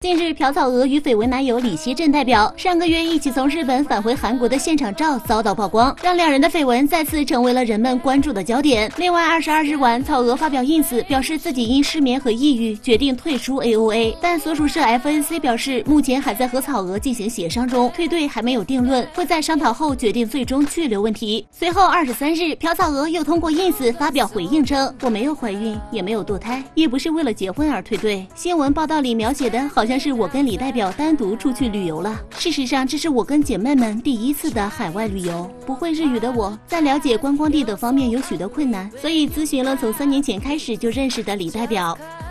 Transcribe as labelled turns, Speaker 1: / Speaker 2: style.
Speaker 1: 近日，朴草娥与绯闻男友李熙镇代表上个月一起从日本返回韩国的现场照遭到曝光，让两人的绯闻再次成为了人们关注的焦点。另外，22日晚，草娥发表 ins 表示自己因失眠和抑郁决定退出 AOA， 但所属社 FNC 表示目前还在和草娥进行协商中，退队还没有定论，会在商讨后决定最终去留问题。随后23日，朴草娥又通过 ins 发表回应称：“我没有怀孕，也没有堕胎，也不是为了结婚而退队。新闻报道里描写的好像是我跟李代表单独出去旅游了。事实上，这是我跟姐妹们第一次的海外旅游。不会日语的我，在了解观光地等方面有许多困难，所以咨询了从3年前开始就认识的李代表。”